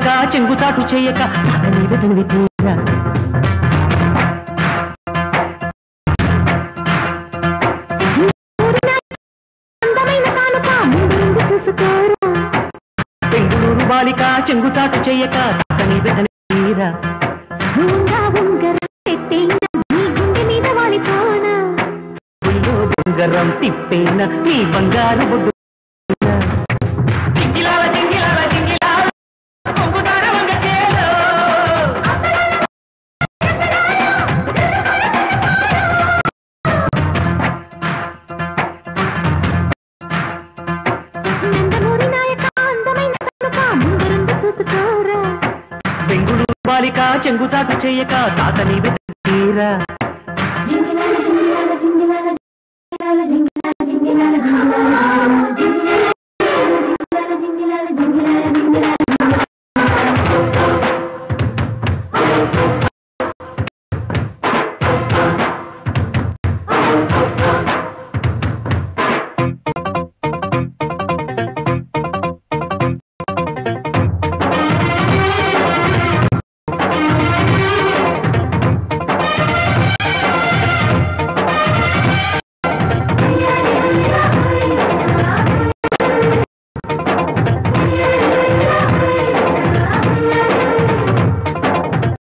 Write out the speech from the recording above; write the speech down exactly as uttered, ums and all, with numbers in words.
బాలిక చెంగుచాటు చేయక నీవే తనివి తీరా బెంగుళూరు బాలిక చెంగుచాటు చేయక నీవే తనివి తీరా ఉంగరం తిప్పేన నీ బంగారు బొడ్డు జింగిలాల జింగిలాల జింగిలాల కొంగుదార వంగ చేలో నందమూరి నాయక అందమైన కనుక ముందరుంది చూసుకోరా బెంగుళూరు బాలిక చెంగుచాటు చేయక తాత నీవే తీరా